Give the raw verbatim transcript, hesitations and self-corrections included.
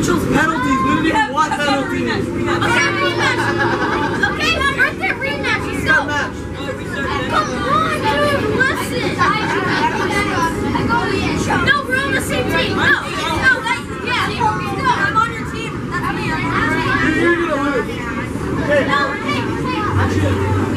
chose penalties. We didn't even want penalties. Okay, rematch. Okay, right there, rematch. Let's go. Come on, dude, listen. No, we're on the same team. No, no, that, yeah. No, I'm on your team. That's me. You're gonna lose. No, hey, hey.